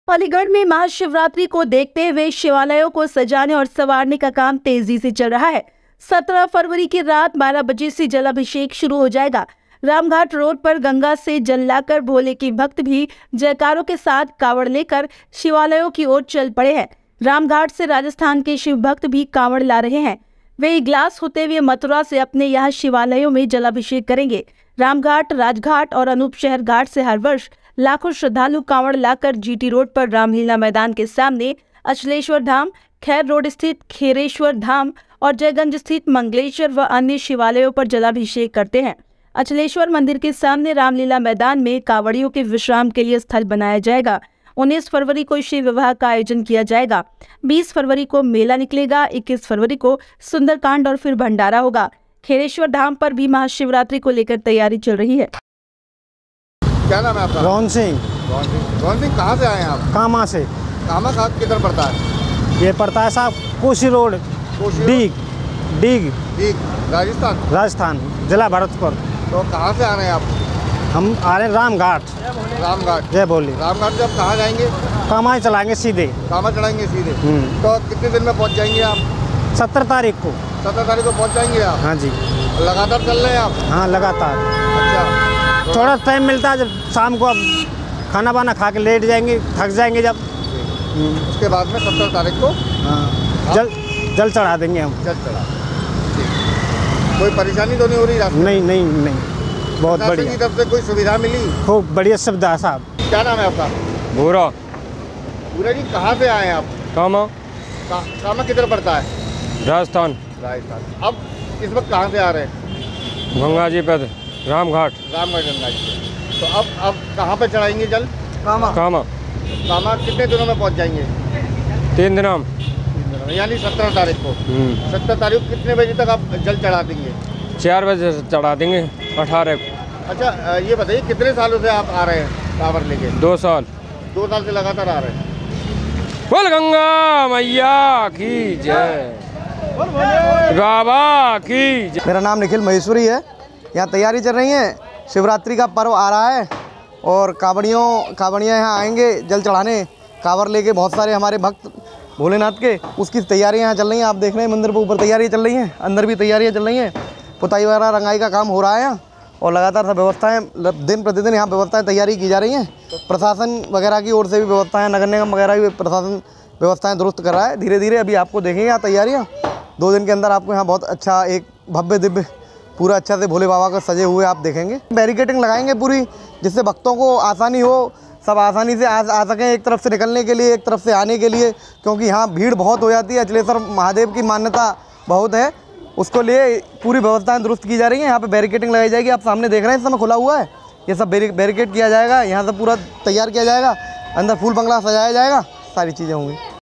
अलीगढ़ में महाशिवरात्रि को देखते हुए शिवालयों को सजाने और संवारने का काम तेजी से चल रहा है। 17 फरवरी की रात 12 बजे से जलाभिषेक शुरू हो जाएगा। रामघाट रोड पर गंगा से जल लाकर भोले के भक्त भी जयकारों के साथ कांवड़ लेकर शिवालयों की ओर चल पड़े हैं। रामघाट से राजस्थान के शिव भक्त भी कांवड़ ला रहे हैं। वे इगलास होते हुए मथुरा से अपने यहाँ शिवालयों में जलाभिषेक करेंगे। रामघाट, राजघाट और अनूपशहर घाट से हर वर्ष लाखों श्रद्धालु कांवड़ लाकर जीटी रोड पर रामलीला मैदान के सामने अचलेश्वर धाम, खैर रोड स्थित खेरेश्वर धाम और जयगंज स्थित मंगलेश्वर व अन्य शिवालयों पर जलाभिषेक करते हैं। अचलेश्वर मंदिर के सामने रामलीला मैदान में कांवड़ियों के विश्राम के लिए स्थल बनाया जाएगा। 19 फरवरी को शिव विवाह का आयोजन किया जाएगा। 20 फरवरी को मेला निकलेगा। 21 फरवरी को सुंदरकांड और फिर भंडारा होगा। खेरेश्वर धाम पर भी महाशिवरात्रि को लेकर तैयारी चल रही है। क्या नाम है आपका? रोहन सिंह। रोहन सिंह, कहाँ से आए हैं आप? कामा से। कामा का किधर पड़ता है? ये पड़ता है साहब कोसी रोड, डीग राजस्थान, जिला भरतपुर। तो कहाँ से आ रहे हैं आप? हम आ रहे हैं रामघाट। जय बोली। रामघाट से आप कहाँ जाएंगे? कामा ही चलाएंगे सीधे। कामा चढ़ाएंगे सीधे। तो कितने दिन में पहुँच जाएंगे आप? 17 तारीख को। 17 तारीख को पहुँच जाएंगे आप? हाँ जी। लगातार चल रहे हैं आप? हाँ, लगातार। अच्छा, थोड़ा टाइम मिलता है जब शाम को, अब खाना वाना खा के लेट जाएंगे, थक जाएंगे जब। उसके बाद में 17 तारीख को हाँ जल चढ़ा देंगे हम। जल चढ़ा। कोई परेशानी तो नहीं हो रही रास्ते? नहीं, बहुत बढ़िया। की तरफ से कोई सुविधा मिली? खूब बढ़िया सुविधा है साहब। क्या नाम है आपका? भूरा जी, कहाँ से आए हैं आप? कामा। कामा किधर पड़ता है? राजस्थान। अब इस वक्त कहाँ से आ रहे हैं? गंगा जी पे, रामघाट गंगा जी। तो अब कहाँ पे चढ़ाएंगे जल? कामा कितने दिनों में पहुँच जाएंगे? 3 दिनों यानी 17 तारीख को। 17 तारीख को कितने बजे तक आप जल चढ़ा देंगे? 4 बजे से चढ़ा देंगे 18 को। अच्छा, ये बताइए कितने सालों से आप आ रहे हैं कांवड़ लेके? 2 साल। 2 साल से लगातार आ रहे हैं। बोल गंगा मैया की जय, बाबा की जय। मेरा नाम निखिल महेश्वरी है। यहाँ तैयारी चल रही है, शिवरात्रि का पर्व आ रहा है और कांवड़ियाँ यहाँ आएंगे जल चढ़ाने, कांवड़ लेके बहुत सारे हमारे भक्त भोलेनाथ के, उसकी तैयारियाँ यहाँ चल रही हैं। आप देख रहे हैं मंदिर के ऊपर तैयारियाँ चल रही हैं, अंदर भी तैयारियाँ चल रही हैं। पुताई वगैरह रंगाई का काम हो रहा है यहाँ और लगातार सब व्यवस्थाएँ दिन प्रतिदिन यहाँ व्यवस्थाएँ तैयारी की जा रही हैं। प्रशासन वगैरह की ओर से भी व्यवस्थाएँ, नगर निगम वगैरह भी प्रशासन व्यवस्थाएँ दुरुस्त कर रहा है। धीरे धीरे अभी आपको देखेंगे यहाँ तैयारियाँ। 2 दिन के अंदर आपको यहाँ बहुत अच्छा एक भव्य दिव्य पूरा अच्छा से भोले बाबा को सजे हुए आप देखेंगे। बैरिकेडिंग लगाएंगे पूरी, जिससे भक्तों को आसानी हो, सब आसानी से आ सकें, एक तरफ से निकलने के लिए, एक तरफ से आने के लिए, क्योंकि यहाँ भीड़ बहुत हो जाती है। अचलेश्वर महादेव की मान्यता बहुत है, उसको लिए पूरी व्यवस्थाएं दुरुस्त की जा रही हैं। यहाँ पे बैरिकेडिंग लगाई जाएगी। आप सामने देख रहे हैं इस समय खुला हुआ है, ये सब बैरिकेड किया जाएगा। यहाँ से पूरा तैयार किया जाएगा, अंदर फूल बंगला सजाया जाएगा, सारी चीज़ें होंगी।